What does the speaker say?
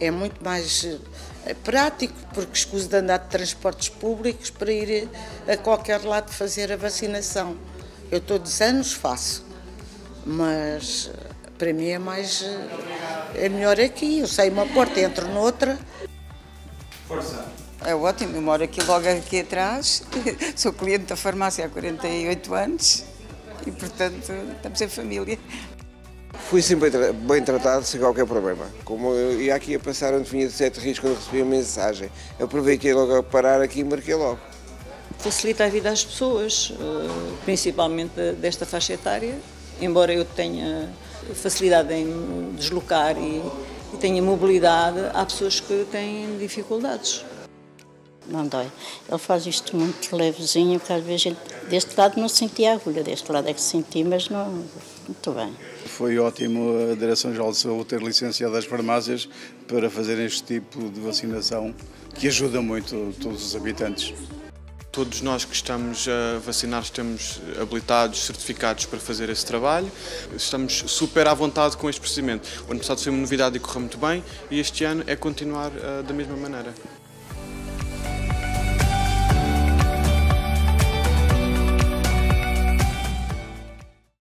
é muito mais prático, porque escuso de andar de transportes públicos para ir a qualquer lado fazer a vacinação. Eu todos os anos faço, mas para mim é melhor aqui. Eu saio uma porta, entro noutra. Força! É ótimo, eu moro logo aqui atrás, sou cliente da farmácia há 48 anos e, portanto, estamos em família. Fui sempre bem tratado, sem qualquer problema. Como eu ia aqui a passar onde vinha de Sete Rios, quando recebi a mensagem, aproveitei logo a parar aqui e marquei logo. Facilita a vida às pessoas, principalmente desta faixa etária, embora eu tenha facilidade em deslocar e tenha mobilidade, há pessoas que têm dificuldades. Não dói. Ele faz isto muito levezinho, porque às vezes deste lado não sentia a agulha, deste lado é que senti, mas não, muito bem. Foi ótimo a Direção-Geral de Saúde ter licenciado as farmácias para fazer este tipo de vacinação, que ajuda muito todos os habitantes. Todos nós que estamos a vacinar estamos habilitados, certificados para fazer esse trabalho. Estamos super à vontade com este procedimento. O ano passado foi uma novidade e correu muito bem e este ano é continuar da mesma maneira.